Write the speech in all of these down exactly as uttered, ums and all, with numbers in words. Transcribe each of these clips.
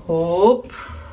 Hop.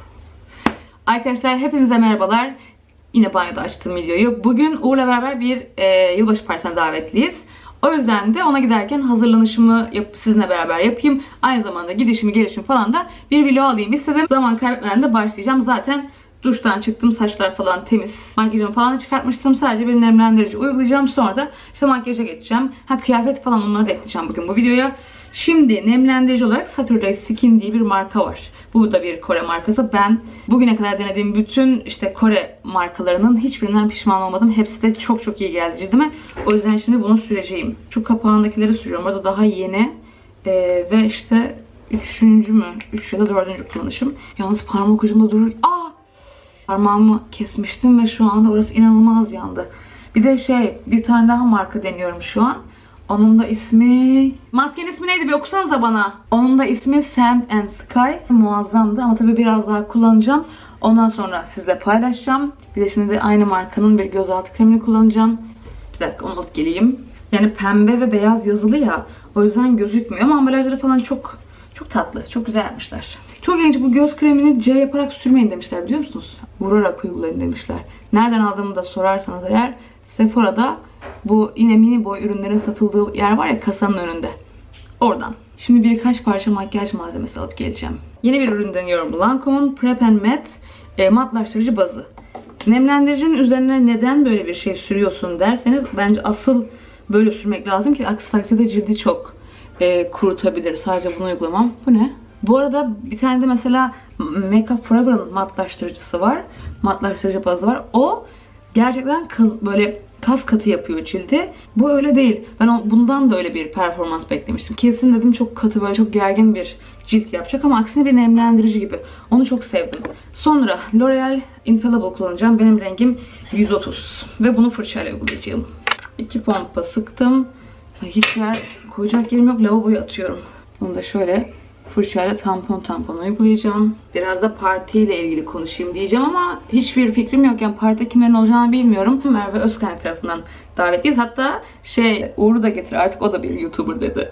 Arkadaşlar hepinize merhabalar. Yine banyoda açtığım videoyu. Bugün Uğur'la beraber bir e, yılbaşı partisine davetliyiz. O yüzden de ona giderken hazırlanışımı yap, sizinle beraber yapayım. Aynı zamanda gidişimi gelişim falan da bir video alayım istedim. Zaman kaybetmeden de başlayacağım. Zaten duştan çıktım, saçlar falan temiz. Makyajımı falan çıkartmıştım. Sadece bir nemlendirici uygulayacağım. Sonra da işte makyaja geçeceğim. Ha kıyafet falan onları da ekleyeceğim bugün bu videoya. Şimdi nemlendirici olarak Saturday Skin diye bir marka var. Bu da bir Kore markası. Ben bugüne kadar denediğim bütün işte Kore markalarının hiçbirinden pişman olmadım. Hepsi de çok çok iyi geldi cildime. O yüzden şimdi bunu süreceğim. Şu kapağındakileri sürüyorum. Orada daha yeni. Ee, ve işte üçüncü mü? Üç ya da dördüncü kullanışım. Yalnız parmak ucumda durur. Aa! Parmağımı kesmiştim ve şu anda orası inanılmaz yandı. Bir de şey, bir tane daha marka deniyorum şu an. Onun da ismi... Maskenin ismi neydi? Bir okusanıza bana. Onun da ismi Sand and Sky. Muazzamdı ama tabii biraz daha kullanacağım. Ondan sonra sizle paylaşacağım. Bir de şimdi de aynı markanın bir gözaltı kremini kullanacağım. Bir dakika onu alıp geleyim. Yani pembe ve beyaz yazılı ya. O yüzden gözükmüyor ama ambalajları falan çok çok tatlı. Çok güzel yapmışlar. Çok ilginç, bu göz kremini C yaparak sürmeyin demişler, biliyor musunuz? Vurarak uygulayın demişler. Nereden aldığımı da sorarsanız eğer, Sephora'da bu yine mini boy ürünlerin satıldığı yer var ya, kasanın önünde. Oradan. Şimdi birkaç parça makyaj malzemesi alıp geleceğim. Yeni bir ürün deniyorum. Lancome'un Prep and Matte e, matlaştırıcı bazı. Nemlendiricinin üzerine neden böyle bir şey sürüyorsun derseniz, bence asıl böyle sürmek lazım ki aksi takdirde cildi çok e, kurutabilir. Sadece bunu uygulamam. Bu ne? Bu arada bir tane de mesela Make Up Forever'ın matlaştırıcısı var. Matlaştırıcı bazı var. O gerçekten kız, böyle kas katı yapıyor cildi. Bu öyle değil. Ben bundan da öyle bir performans beklemiştim. Kesin dedim çok katı, böyle çok gergin bir cilt yapacak ama aksine bir nemlendirici gibi. Onu çok sevdim. Sonra L'Oreal Infallible kullanacağım. Benim rengim yüz otuz. Ve bunu fırçayla uygulayacağım. İki pompa sıktım. Hiç yer koyacak yerim yok. Lavaboya atıyorum. Bunu da şöyle fırçayla tampon tampon uygulayacağım. Biraz da partiyle ilgili konuşayım diyeceğim ama hiçbir fikrim yok. Yani partide kimlerin olacağını bilmiyorum. Merve Özkaynak tarafından davetliyiz. Hatta şey, Uğur'u da getir artık, o da bir YouTuber dedi.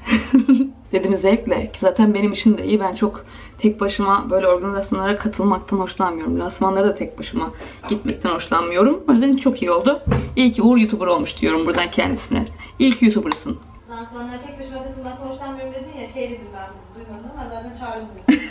Dedim zevkle. Ki zaten benim için de iyi. Ben çok tek başıma böyle organizasyonlara katılmaktan hoşlanmıyorum. Lansmanlara da tek başıma gitmekten hoşlanmıyorum. O yüzden çok iyi oldu. İyi ki Uğur YouTuber olmuş diyorum buradan kendisine. İyi ki YouTuber'sın. Lansmanlara tek başıma katılmaktan hoşlanmıyorum dedin ya, şey dedim ben, duymadım ama zaten çağırdım.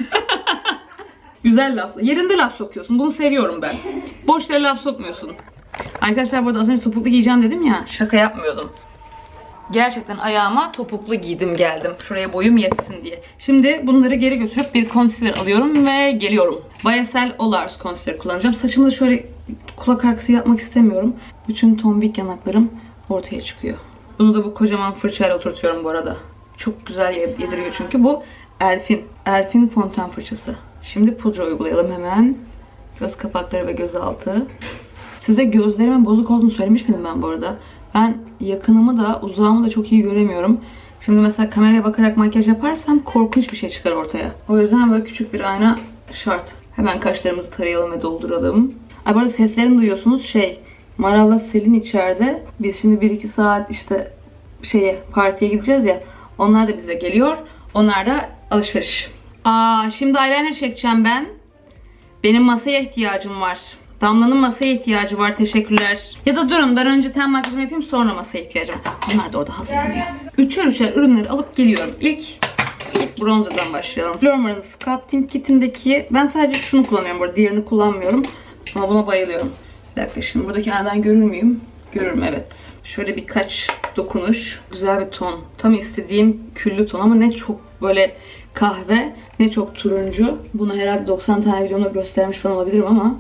Güzel lafla. Yerinde laf sokuyorsun. Bunu seviyorum ben. Boş yere laf sokmuyorsun. Arkadaşlar bu arada az önce topuklu giyeceğim dedim ya. Şaka yapmıyordum. Gerçekten ayağıma topuklu giydim geldim. Şuraya boyum yetsin diye. Şimdi bunları geri götürüp bir concealer alıyorum ve geliyorum. Bayesel Olars concealer kullanacağım. Saçımı da şöyle kulak arkası yapmak istemiyorum. Bütün tombik yanaklarım ortaya çıkıyor. Bunu da bu kocaman fırçayla oturtuyorum bu arada. Çok güzel yediriyor çünkü. Bu Elf'in. Elf'in fondöten fırçası. Şimdi pudra uygulayalım hemen. Göz kapakları ve gözaltı. Size gözlerimin bozuk olduğunu söylemiş miydim ben bu arada? Ben yakınımı da uzağımı da çok iyi göremiyorum. Şimdi mesela kameraya bakarak makyaj yaparsam korkunç bir şey çıkar ortaya. O yüzden böyle küçük bir ayna şart. Hemen kaşlarımızı tarayalım ve dolduralım. Ay bu arada seslerini duyuyorsunuz. Şey, Maral'la Selin içeride. Biz şimdi bir iki saat işte şeye, partiye gideceğiz ya. Onlar da bize geliyor. Onlar da alışveriş. Aa, şimdi eyeliner çekeceğim ben. Benim masaya ihtiyacım var. Damla'nın masaya ihtiyacı var. Teşekkürler. Ya da durun, ben önce ten makyajımı yapayım, sonra masaya ihtiyacım var. Bunlar da orada hazırlanıyor. Üçer üçer ürünleri alıp geliyorum. İlk ilk bronzerdan başlayalım. Flormar'ın Sculpting Kit'indeki, ben sadece şunu kullanıyorum bu arada. Diğerini kullanmıyorum. Ama buna bayılıyorum. Bir dakika, şimdi buradaki aradan görür müyüm? Görürüm, evet. Şöyle birkaç dokunuş. Güzel bir ton. Tam istediğim küllü ton ama ne çok böyle kahve ne çok turuncu. Bunu herhalde doksan tane videomda göstermiş falan olabilirim ama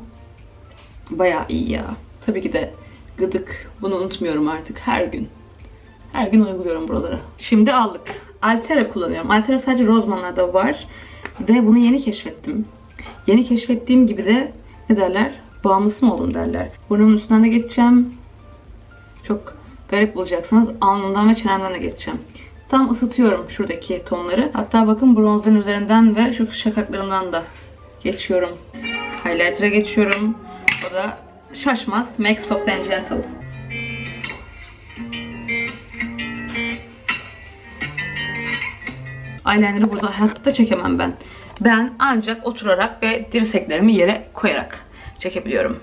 bayağı iyi ya. Tabii ki de gıdık. Bunu unutmuyorum artık her gün. Her gün uyguluyorum buralara. Şimdi aldık. Altera kullanıyorum. Altera sadece Roseman'larda var. Ve bunu yeni keşfettim. Yeni keşfettiğim gibi de ne derler? Bağımlısı mı oldum derler. Burnumun üstünden de geçeceğim. Çok garip bulacaksınız. Alnımdan ve çenemden de geçeceğim. Tam ısıtıyorum şuradaki tonları. Hatta bakın bronzların üzerinden ve şu şakaklarımdan da geçiyorum. Highlighter'a geçiyorum. O da şaşmaz. Make Soft and Gentle. Eyeliner'ı burada hayatta çekemem ben. ben ancak oturarak ve dirseklerimi yere koyarak çekebiliyorum.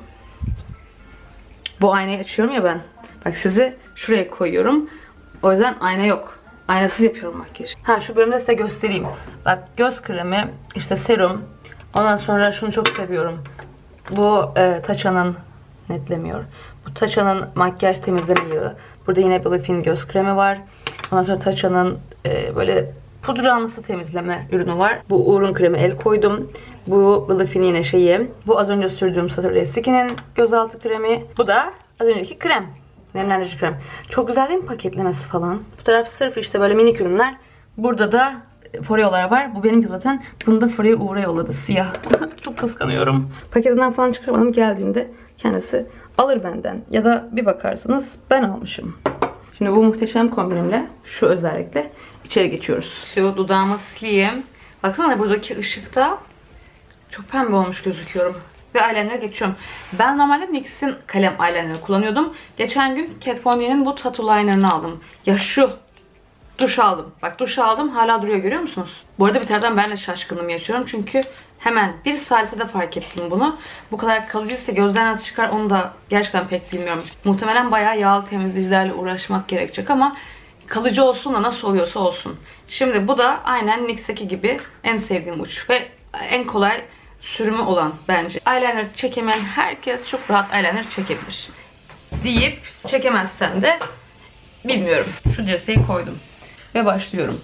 Bu aynayı açıyorum ya ben. Bak sizi şuraya koyuyorum. O yüzden ayna yok. Aynasız yapıyorum makyaj. Ha şu bölümde size göstereyim. Bak göz kremi, işte serum. Ondan sonra şunu çok seviyorum. Bu e, Tatcha'nın netlemiyor. Bu Tatcha'nın makyaj temizleme yağı. Burada yine Bluefin göz kremi var. Ondan sonra Tatcha'nın e, böyle pudramsı temizleme ürünü var. Bu Uğur'un kremi el koydum. Bu Bluefin yine şeyi. Bu az önce sürdüğüm Saturday Skin'in gözaltı kremi. Bu da az önceki krem. Nemlendirici krem. Çok güzel değil mi paketlemesi falan? Bu taraf sırf işte böyle minik ürünler. Burada da Foreo'lar var. Bu benimki zaten. Bunu da Foreo Uğur'a yolladı. Siyah. Çok kıskanıyorum. Paketinden falan çıkarmadım. Geldiğinde kendisi alır benden. Ya da bir bakarsınız ben almışım. Şimdi bu muhteşem kombinimle şu özellikle içeri geçiyoruz. Şu dudağımı sileyim. Bakın buradaki ışıkta çok pembe olmuş gözüküyorum. Ve eyeliner'a geçiyorum. Ben normalde N Y X'in kalem eyeliner'ı kullanıyordum. Geçen gün Kat Von D'nin bu tattoo liner'ını aldım. Ya şu. Duş aldım. Bak duş aldım. Hala duruyor, görüyor musunuz? Bu arada bir taraftan ben de şaşkınlığımı yaşıyorum. Çünkü hemen bir saate de fark ettim bunu. Bu kadar kalıcıysa gözden nasıl çıkar onu da gerçekten pek bilmiyorum. Muhtemelen bayağı yağlı temizleyicilerle uğraşmak gerekecek ama kalıcı olsun da nasıl oluyorsa olsun. Şimdi bu da aynen N Y X'teki gibi en sevdiğim uç ve en kolay sürümü olan bence. Eyeliner çekemeyen herkes çok rahat eyeliner çekebilir. Deyip çekemezsem de bilmiyorum. Şu dirseği koydum. Ve başlıyorum.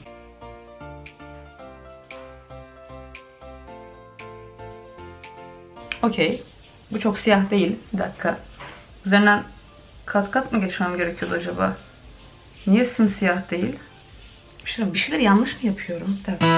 Okey. Bu çok siyah değil. Bir dakika. Üzerinden kat kat mı geçmem gerekiyordu acaba? Niye simsiyah değil? Bir, şey, bir şeyler yanlış mı yapıyorum? Bir dakika.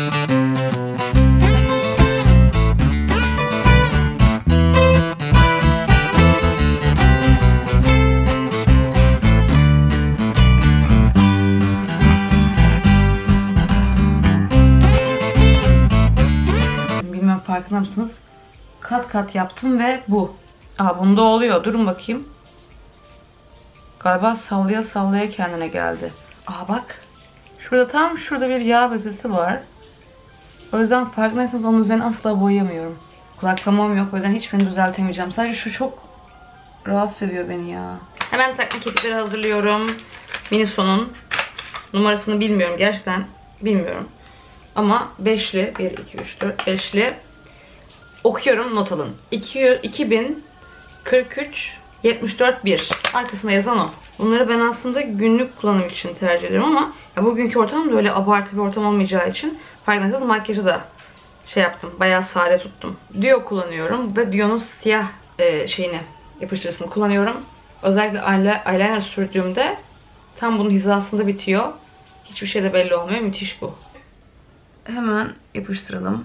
Farkında mısınız? Kat kat yaptım ve bu. Aa bunda oluyor. Durun bakayım. Galiba sallaya sallaya kendine geldi. Aa bak. Şurada tam şurada bir yağ bezesi var. O yüzden farkındaysanız onun üzerine asla boyayamıyorum. Kulaklamam yok. O yüzden hiçbirini düzeltemeyeceğim. Sadece şu çok rahatsız ediyor beni ya. Hemen takma kirpikleri hazırlıyorum. Miniso'nun numarasını bilmiyorum. Gerçekten bilmiyorum. Ama beşli. bir, iki, üç, dört. beşli. Okuyorum, not alın. iki bin kırk üç yetmiş dört bir. Arkasında yazan o. Bunları ben aslında günlük kullanım için tercih ediyorum ama ya bugünkü ortam da öyle abartı bir ortam olmayacağı için farkındaysanız makyajı da şey yaptım. Bayağı sade tuttum. Duo kullanıyorum ve Duo'nun siyah e, şeyini, yapıştırıcısını kullanıyorum. Özellikle eyeliner sürdüğümde tam bunun hizasında bitiyor. Hiçbir şey de belli olmuyor. Müthiş bu. Hemen yapıştıralım.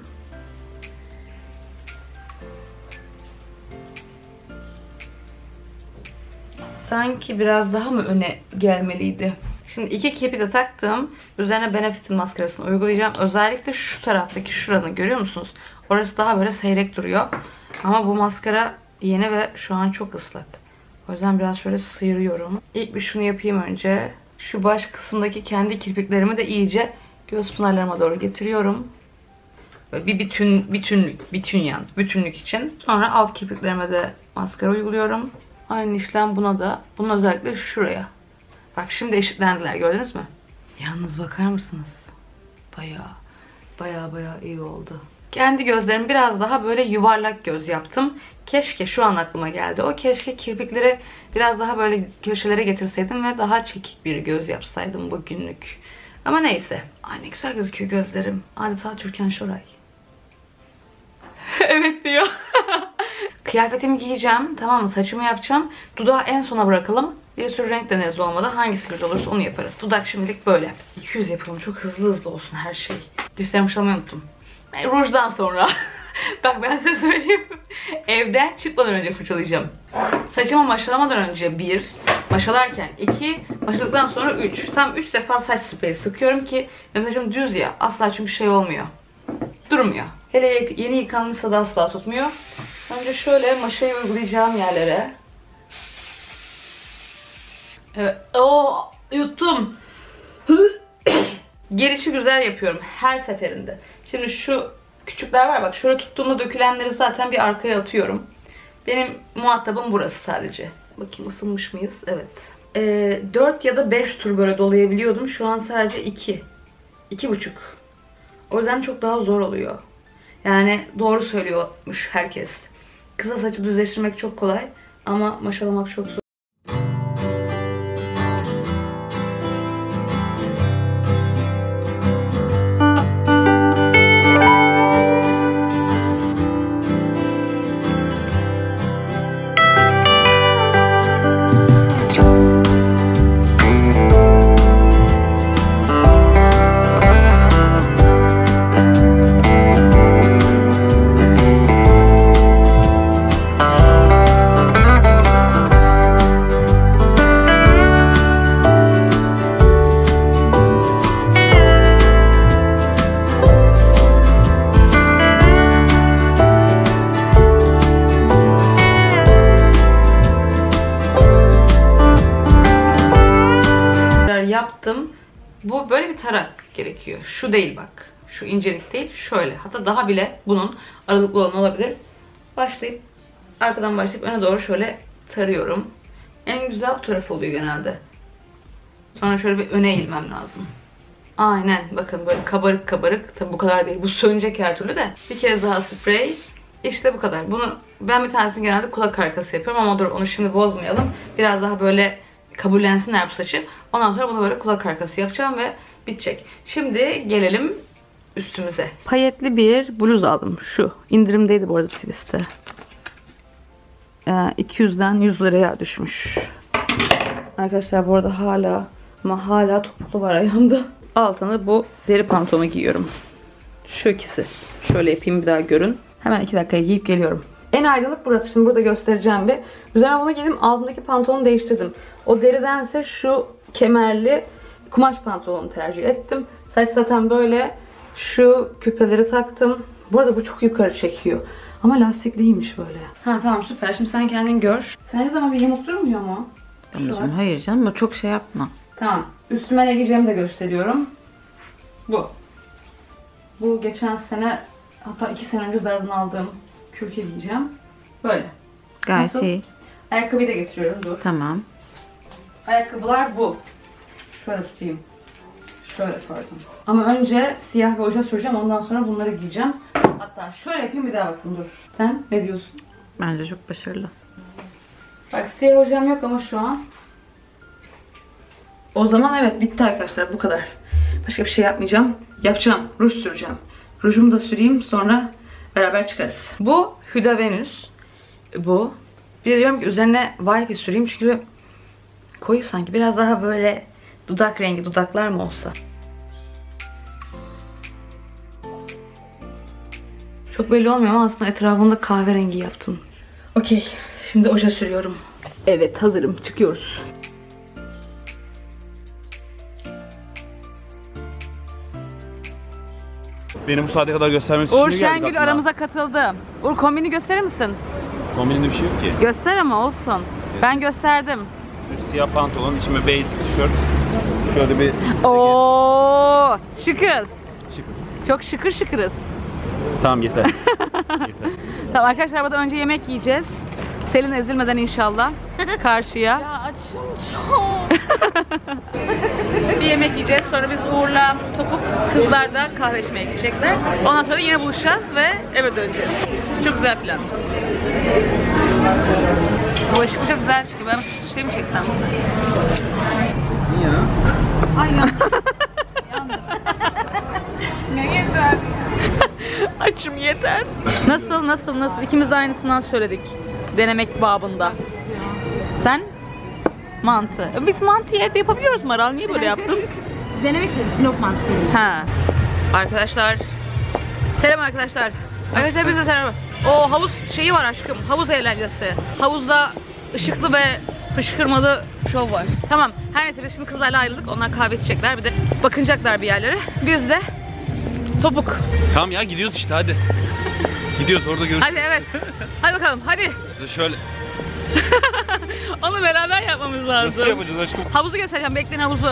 Sanki biraz daha mı öne gelmeliydi? Şimdi iki kirpi de taktım. Üzerine Benefit'in maskarasını uygulayacağım. Özellikle şu taraftaki şuranı görüyor musunuz? Orası daha böyle seyrek duruyor. Ama bu maskara yeni ve şu an çok ıslak. O yüzden biraz şöyle sıyırıyorum. İlk bir şunu yapayım önce. Şu baş kısımdaki kendi kirpiklerimi de iyice göz pınarlarıma doğru getiriyorum. Böyle bir bütün, bütünlük, bütün yalnız, bütünlük için. Sonra alt kirpiklerime de maskara uyguluyorum. Aynı işlem buna da. Bunun özellikle şuraya. Bak şimdi eşitlendiler, gördünüz mü? Yalnız bakar mısınız? Bayağı, bayağı bayağı iyi oldu. Kendi gözlerimi biraz daha böyle yuvarlak göz yaptım. Keşke şu an aklıma geldi. O keşke kirpikleri biraz daha böyle köşelere getirseydim ve daha çekik bir göz yapsaydım bugünlük. Ama neyse. Ay ne güzel gözüküyor gözlerim. Adeta Türkan Şoray. Evet diyor. Kıyafetimi giyeceğim. Tamam mı? Saçımı yapacağım. Dudağı en sona bırakalım. Bir sürü renk deneriz olmadı. Hangisi güzel olursa onu yaparız. Dudak şimdilik böyle. iki yüz yapalım. Çok hızlı hızlı olsun her şey. Dişlerimi fırçalamayı unuttum. E, rujdan sonra. Bak ben size söyleyeyim. Evden çıkmadan önce fırçalayacağım. Saçımı maşalamadan önce bir. Maşalarken iki. Maşaladıktan sonra üç. Tam üç defa saç spreyi sıkıyorum ki benim saçım düz ya. Asla çünkü şey olmuyor. Durmuyor. Hele yeni yıkanmışsa da asla tutmuyor. Önce şöyle maşayı uygulayacağım yerlere. Evet. Oo, yuttum. Gelişi güzel yapıyorum her seferinde. Şimdi şu küçükler var. Bak şöyle tuttuğumda dökülenleri zaten bir arkaya atıyorum. Benim muhatabım burası sadece. Bakayım ısınmış mıyız? Evet. Ee, dört ya da beş tur böyle dolayabiliyordum. Şu an sadece iki. iki buçuk. O yüzden çok daha zor oluyor. Yani doğru söylüyormuş herkes. Kısa saçı düzleştirmek çok kolay ama maşalamak çok zor. Yaptım. Bu böyle bir tarak gerekiyor. Şu değil bak. Şu incelik değil. Şöyle. Hatta daha bile bunun aralıklı olan olabilir. Başlayıp arkadan başlayıp öne doğru şöyle tarıyorum. En güzel bu taraf oluyor genelde. Sonra şöyle bir öne eğilmem lazım. Aynen. Bakın böyle kabarık kabarık. Tabi bu kadar değil. Bu sönecek her türlü de. Bir kez daha sprey. İşte bu kadar. Bunu ben bir tanesini genelde kulak arkası yapıyorum ama dur onu şimdi bozmayalım. Biraz daha böyle kabullensinler bu saçı. Ondan sonra bunu böyle kulak arkası yapacağım ve bitecek. Şimdi gelelim üstümüze. Payetli bir bluz aldım. Şu. İndirimdeydi bu arada Twist'te. Ee, iki yüzden yüz liraya düşmüş. Arkadaşlar bu arada hala ama hala topuklu var ayağımda. Altına bu deri pantolonu giyiyorum. Şu ikisi. Şöyle yapayım bir daha görün. Hemen iki dakikaya giyip geliyorum. En aydınlık burası. Şimdi burada göstereceğim bir. Üzerine bunu giydim. Altındaki pantolonu değiştirdim. O deridense şu kemerli kumaş pantolonu tercih ettim. Saç zaten böyle. Şu küpeleri taktım. Bu arada bu çok yukarı çekiyor. Ama lastikliymiş böyle. Ha tamam süper. Şimdi sen kendin gör. Sence zaman bir yamuk durmuyor mu? Tamam, hayır canım. O çok şey yapma. Tamam. Üstüme ne giyeceğimi de gösteriyorum. Bu. Bu geçen sene hatta iki sene önce Zara'dan aldığım kürke giyeceğim. Böyle. Gayet Nasıl? iyi. Ayakkabıyı da getiriyorum. Dur. Tamam. Ayakkabılar bu. Şöyle tutayım. Şöyle pardon. Ama önce siyah ve oje süreceğim. Ondan sonra bunları giyeceğim. Hatta şöyle yapayım bir daha bakın dur. Sen ne diyorsun? Bence çok başarılı. Bak siyah ojem yok ama şu an. O zaman evet bitti arkadaşlar bu kadar. Başka bir şey yapmayacağım. Yapacağım. Ruj süreceğim. Rujumu da süreyim sonra beraber çıkarız. Bu Huda Venus. Bu. Bir de diyorum ki üzerine Vibe süreyim çünkü koyu sanki. Biraz daha böyle dudak rengi dudaklar mı olsa. Çok belli olmuyor ama aslında etrafında kahverengi yaptım. Okey. Şimdi oje sürüyorum. Evet hazırım. Çıkıyoruz. Beni bu saate kadar göstermek için Uğur mi geldik Şengül aklına? aramıza katıldı. Uğur kombini gösterir misin? Kombininde bir şey yok ki. Göster ama olsun. Ben gösterdim. Üst siyah pantolon, içime basic tişört. Şöyle bir Oo, şıkız. şıkız. Çok şıkır şıkırız. Tamam yeter. yeter. Tamam arkadaşlar burada önce yemek yiyeceğiz. Selin ezilmeden inşallah karşıya. Ya açım çok. Bir yemek yiyeceğiz. Sonra biz Uğur'la Topuk kızlar da kahve içmeye gidecekler. Ondan sonra yine buluşacağız ve eve döneceğiz. Çok güzel plan. Bu ışık çok güzel çıkıyor. Ben şey mi çeksem? ya. Ay ya. Ne yeter? Açım yeter. Nasıl nasıl nasıl? İkimiz de aynısından söyledik. Denemek babında. Sen? Mantı. Biz mantıyı evde yapabiliyoruz Maral. Niye böyle yaptın? Denemek istedim. Sinop mantıklı. Ha. Arkadaşlar. Selam arkadaşlar. Arkadaşlar bize selam. O havuz şeyi var aşkım. Havuz eğlencesi. Havuzda ışıklı ve fışkırmalı şov var. Tamam. Her neyse biz şimdi kızlarla ayrıldık. Onlar kahve içecekler. Bir de bakınacaklar bir yerlere. Biz de Topuk. Tamam ya gidiyoruz işte hadi. Gidiyoruz orada görüşürüz. Hadi evet. Hadi bakalım hadi. Şöyle. Onu beraber yapmamız lazım. Nasıl yapacağız aşkım? Havuzu göstereceğim. Bekleyin havuzu.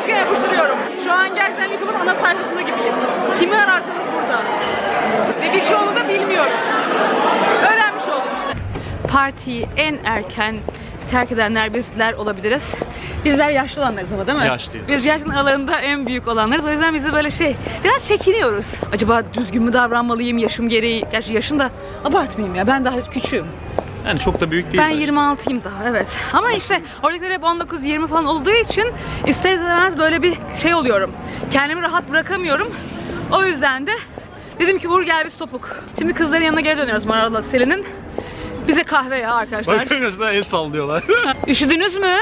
yapmışken yapıştırıyorum. Şu an gerçekten YouTube'un ana sayfasında gibiyim. Kimi ararsanız burada. Ve birçoğunu da bilmiyorum. Öğrenmiş oldum işte. Partiyi en erken terk edenler bizler olabiliriz. Bizler yaşlı olanlarız ama değil mi? Yaşlıyız. Biz yaşın aralarında en büyük olanlarız. O yüzden biz de böyle şey, biraz çekiniyoruz. Acaba düzgün mü davranmalıyım yaşım gereği? Gerçi yaşım da abartmayayım ya, ben daha küçüğüm. Yani çok da büyük değil. Ben yirmi altıyım daha, evet. Ama işte oradakiler hep on dokuz yirmi falan olduğu için ister istemez böyle bir şey oluyorum. Kendimi rahat bırakamıyorum. O yüzden de dedim ki Uğur gel biz topuk. Şimdi kızların yanına geri dönüyoruz Maral'la Selin'in. Bize kahve ya arkadaşlar. Bakın arkadaşlar el sallıyorlar. Üşüdünüz mü?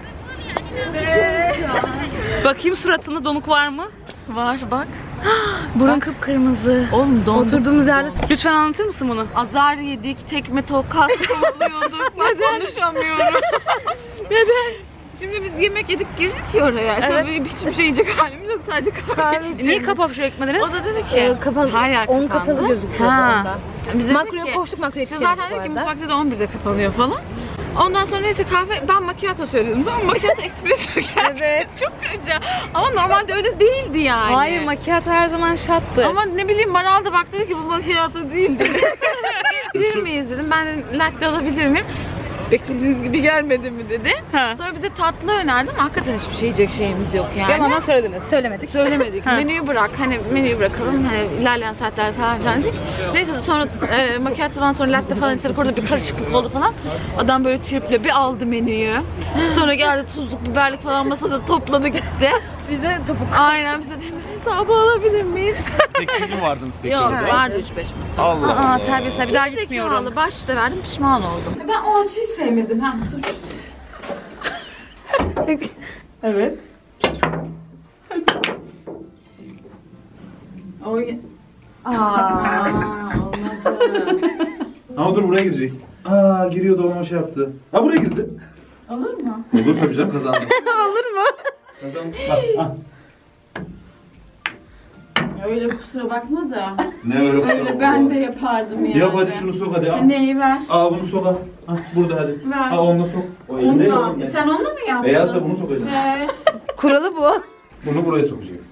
Bakayım suratında donuk var mı? Var bak. Burun kıpkırmızı. Oğlum donduk. Oturduğumuz yerde. Lütfen anlatır mısın bunu? Azar yedik, tekme tokat kovalıyorduk. Ben konuşamıyorum. Neden? Şimdi biz yemek yedik girdik ya oraya. Evet. Tabii hiçbir şey yiyecek halimiz yok, sadece kahve içtik. Niye kapağı çekmediniz? O da dedi ki Ee, kapalı, her yer onun kapandı. kapalı gözüküyor Ha. orada. Biz dedik Makroya ki, koştuk, makroya işte yetişemedik zaten bu dedi ki arada. mutfakta da on birde kapanıyor falan. Ondan sonra neyse kahve, ben macchiato söyledim tamam mı? Macchiato espresso geldi. Evet. Çok acı. Ama normalde öyle değildi yani. Hayır, macchiato her zaman şattı. Ama ne bileyim Maral da bak dedi ki bu macchiato değil dedi. Bilir miyiz dedim. Ben dedim latte alabilir miyim? Beklediğiniz gibi gelmedi mi dedi. Ha. Sonra bize tatlı önerdim. Hakikaten hiçbir şey yiyecek şeyimiz yok yani. Yalandan söylediniz. Söylemedik. Söylemedik. Ha. Menüyü bırak. Hani menüyü bırakalım. Hani ilerleyen saatlerde falan filan dedik. Neyse sonra e, macchiato'dan sonra latte falan istedik. Orada bir karışıklık oldu falan. Adam böyle triple bir aldı menüyü. Sonra geldi tuzluk, biberlik falan masada topladı gitti. Bize topuk. Aynen bize de hesabı alabilir miyiz? Tek siz mi vardınız peki? Yok orada? vardı üç beş masa. Allah Aa, Allah. terbiyesiz. Bir daha gitmiyorum. Zekalı baş da verdim pişman oldum. Ben o acıyı sevmedim. Ha dur. Evet. Oy. Aa, Ama dur buraya girecek. Aa giriyordu ama şey yaptı. Ha buraya girdi. olur mu? Olur tabii canım kazandı. Olur mu? Kazandı. Bak ha. Öyle kusura bakma da. Ne öyle kusura Öyle bakma. ben de yapardım yani. Yap hadi şunu sok hadi. Al. Neyi ver? Aa bunu sok ha. Ha burada hadi. Ver. Ha onu da sok. O elinde Onunla. elinde. Sen onunla mı yaptın? Beyaz da bunu sokacaksın. Ee, Kuralı bu. Bunu buraya sokacaksın.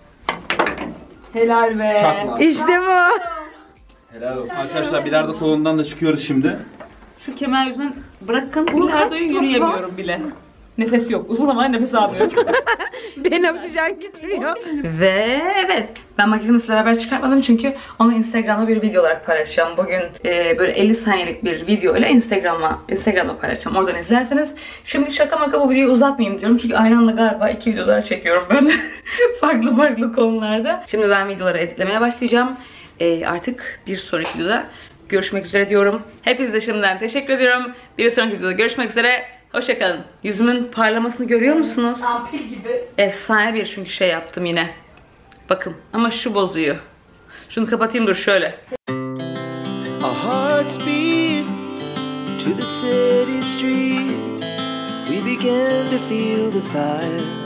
Helal be. Çakma. İşte bu. Helal olsun. Arkadaşlar bilardo salonundan da çıkıyoruz şimdi. Şu kemer yüzünden bırakın bilardoyu yürüyemiyorum bile. Nefes yok. Uzun zaman nefes almıyorum. Ben oksijen gitmiyor. Ve evet, ben makyajımı sizle beraber çıkartmadım çünkü onu Instagram'da bir video olarak paylaşacağım. Bugün e, böyle elli saniyelik bir video ile Instagram'a Instagram'da paylaşacağım. Oradan izlerseniz. Şimdi şaka maka bu videoyu uzatmayayım diyorum çünkü aynı anda galiba iki video daha çekiyorum ben. farklı farklı konularda. Şimdi ben videoları editlemeye başlayacağım. E, artık bir sonraki videoda görüşmek üzere diyorum. Hepinize şimdiden teşekkür ediyorum. Bir sonraki videoda görüşmek üzere. Hoşçakalın. Yüzümün parlamasını görüyor musunuz? Ampul gibi. Efsane bir çünkü şey yaptım yine. Bakın ama şu bozuyor. Şunu kapatayım dur şöyle. Our hearts beat to the city streets. We began to feel the fire.